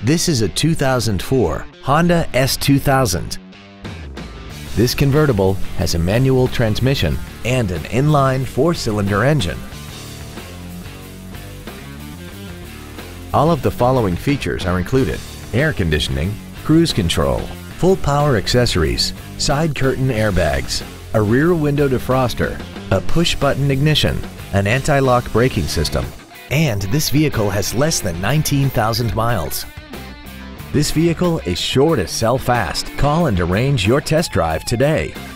This is a 2004 Honda S2000. This convertible has a manual transmission and an inline 4-cylinder engine. All of the following features are included: air conditioning, cruise control, full power accessories, side curtain airbags, a rear window defroster, a push-button ignition, an anti-lock braking system, and this vehicle has less than 19,000 miles. This vehicle is sure to sell fast. Call and arrange your test drive today.